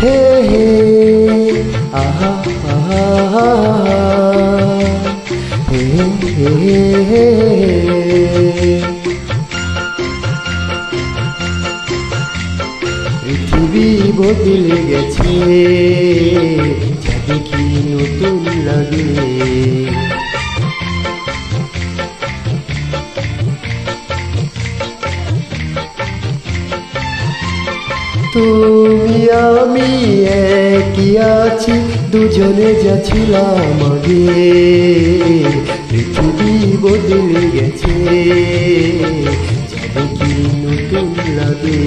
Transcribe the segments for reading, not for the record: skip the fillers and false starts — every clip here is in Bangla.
হে হে আহা আহা হে হে পৃথিবী বদলে গেছে যা দেখি নতুন লাগে তুমি আমি একই আছি দুজনে যাচ্ছিলাম আগে পৃথিবী বদলে গেছে যা দেখি নতুন লাগে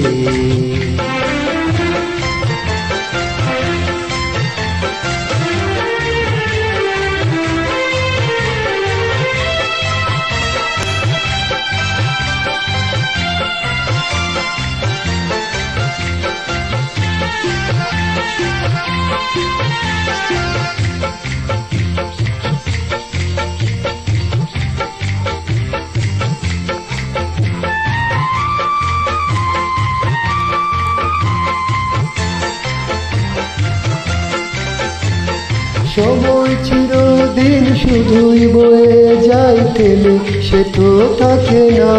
সময় চিরদিন শুধুই বয়ে যায় ঠেলে সে তো থাকে না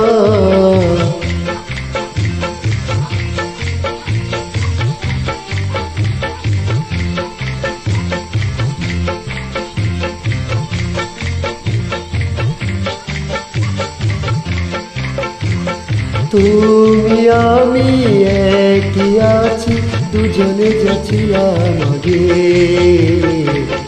তুমি আমি একই আছি দুজনে যাচ্ছিলাম আগে